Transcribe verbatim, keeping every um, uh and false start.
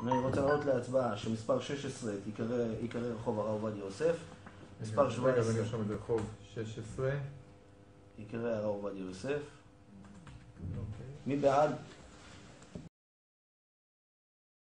אני רוצה להעלות להצבעה שמספר שש עשרה יקרא רחוב הרב עובדיה יוסף. מספר שבע עשרה. רגע, נרשום את זה רחוב שש עשרה. יקרא הרב עובדיה יוסף. מי בעד?